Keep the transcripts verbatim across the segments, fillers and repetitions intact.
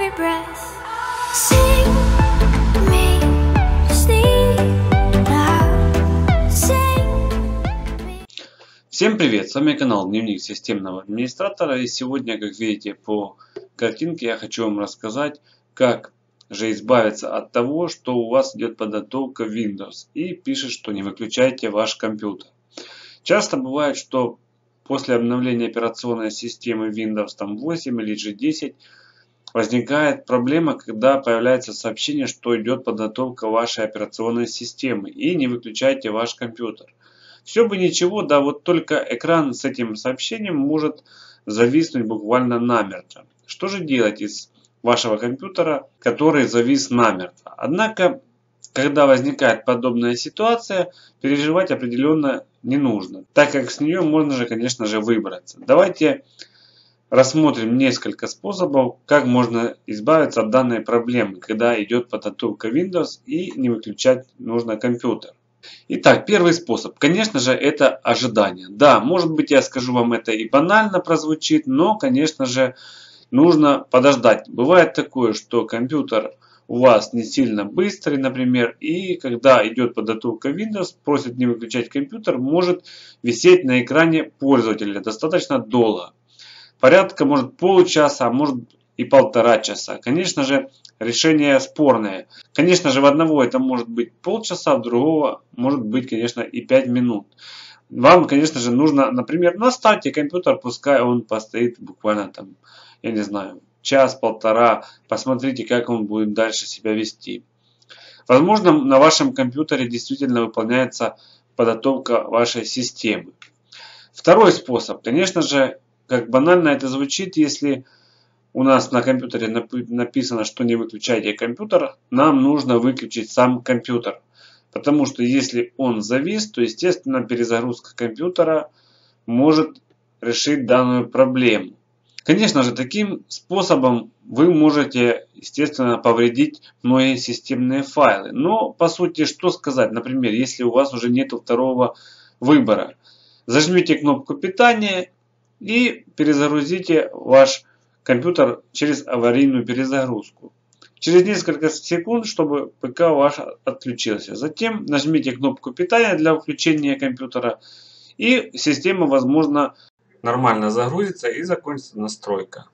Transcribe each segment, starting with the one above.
every breath. Sing me sleep now. Sing me. Всем привет! С вами канал Дневник Системного Администратора, и сегодня, как видите по картинке, я хочу вам рассказать, как же избавиться от того, что у вас идет подготовка Windows и пишет, что не выключайте ваш компьютер. Часто бывает, что после обновления операционной системы Windows там, восемь или джи десять возникает проблема, когда появляется сообщение, что идет подготовка вашей операционной системы и не выключайте ваш компьютер. Все бы ничего, да вот только экран с этим сообщением может зависнуть буквально намертво. Что же делать из вашего компьютера, который завис намертво? Однако, когда возникает подобная ситуация, переживать определенно не нужно, так как с нее можно же, конечно же, выбраться. Давайте рассмотрим несколько способов, как можно избавиться от данной проблемы, когда идет подготовка Windows и не выключать нужно компьютер. Итак, первый способ, конечно же, это ожидание. Да, может быть, я скажу вам это и банально прозвучит, но, конечно же, нужно подождать. Бывает такое, что компьютер у вас не сильно быстрый, например, и когда идет подготовка Windows, просит не выключать компьютер, может висеть на экране пользователя достаточно долго. Порядка, может, получаса, а может и полтора часа. Конечно же, решение спорное. Конечно же, в одного это может быть полчаса, в другого может быть, конечно, и пять минут. Вам, конечно же, нужно, например, наставьте компьютер, пускай он постоит буквально там, я не знаю, час-полтора. Посмотрите, как он будет дальше себя вести. Возможно, на вашем компьютере действительно выполняется подготовка вашей системы. Второй способ, конечно же, как банально это звучит, если у нас на компьютере написано, что не выключайте компьютер, нам нужно выключить сам компьютер. Потому что если он завис, то, естественно, перезагрузка компьютера может решить данную проблему. Конечно же, таким способом вы можете, естественно, повредить многие системные файлы. Но, по сути, что сказать? Например, если у вас уже нет второго выбора. Зажмите кнопку питания и перезагрузите ваш компьютер через аварийную перезагрузку. Через несколько секунд, чтобы ПК ваш отключился. Затем нажмите кнопку питания для включения компьютера, и система, возможно, нормально загрузится и закончится настройка.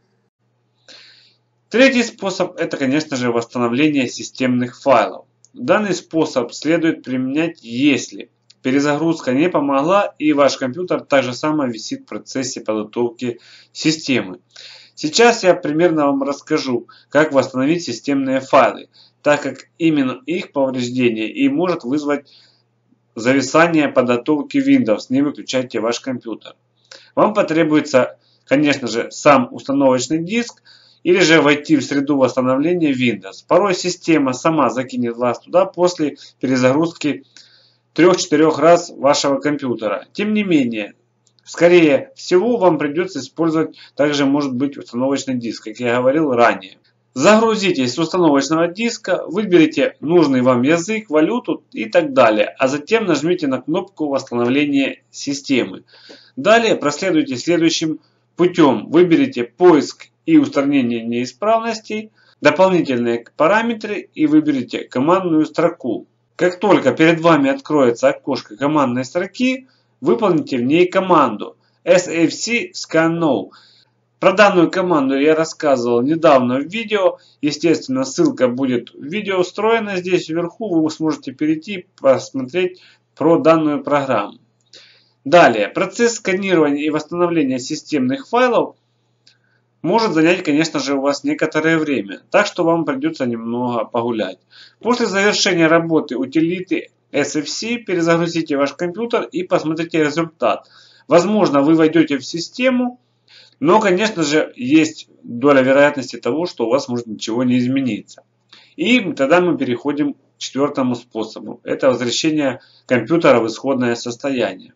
Третий способ, это, конечно же, восстановление системных файлов. Данный способ следует применять, если перезагрузка не помогла и ваш компьютер также само висит в процессе подготовки системы. Сейчас я примерно вам расскажу, как восстановить системные файлы, так как именно их повреждение и может вызвать зависание подготовки Windows. Не выключайте ваш компьютер. Вам потребуется, конечно же, сам установочный диск или же войти в среду восстановления Windows. Порой система сама закинет вас туда после перезагрузки трех-четырех раз вашего компьютера. Тем не менее, скорее всего, вам придется использовать также, может быть, установочный диск, как я говорил ранее. Загрузитесь с установочного диска, выберите нужный вам язык, валюту и так далее, а затем нажмите на кнопку восстановления системы. Далее проследуйте следующим путем. Выберите поиск и устранение неисправностей, дополнительные параметры и выберите командную строку. Как только перед вами откроется окошко командной строки, выполните в ней команду эс эф си scan now. Про данную команду я рассказывал недавно в видео. Естественно, ссылка будет в видео встроена здесь вверху. Вы сможете перейти, посмотреть про данную программу. Далее, процесс сканирования и восстановления системных файлов может занять, конечно же, у вас некоторое время. Так что вам придется немного погулять. После завершения работы утилиты эс эф си перезагрузите ваш компьютер и посмотрите результат. Возможно, вы войдете в систему, но, конечно же, есть доля вероятности того, что у вас может ничего не измениться. И тогда мы переходим к четвертому способу. Это возвращение компьютера в исходное состояние.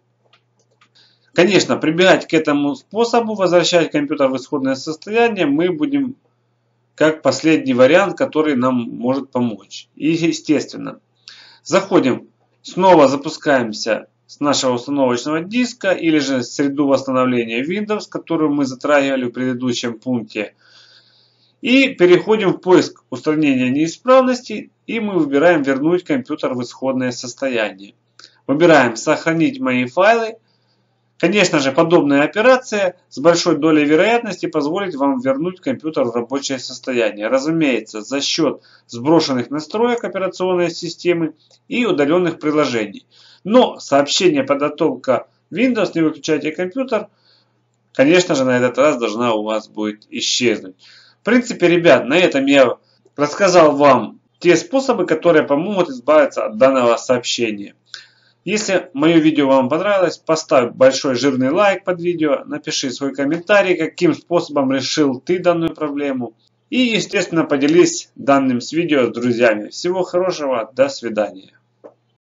Конечно, прибегать к этому способу, возвращать компьютер в исходное состояние, мы будем как последний вариант, который нам может помочь. И, естественно, заходим, снова запускаемся с нашего установочного диска или же среду восстановления Windows, которую мы затрагивали в предыдущем пункте. И переходим в поиск устранения неисправностей. И мы выбираем вернуть компьютер в исходное состояние. Выбираем сохранить мои файлы. Конечно же, подобная операция с большой долей вероятности позволит вам вернуть компьютер в рабочее состояние. Разумеется, за счет сброшенных настроек операционной системы и удаленных приложений. Но сообщение «Подготовка Windows, не выключайте компьютер», конечно же, на этот раз должна у вас будет исчезнуть. В принципе, ребят, на этом я рассказал вам те способы, которые помогут избавиться от данного сообщения. Если мое видео вам понравилось, поставь большой жирный лайк под видео, напиши свой комментарий, каким способом решил ты данную проблему. И, естественно, поделись данным с видео с друзьями. Всего хорошего, до свидания.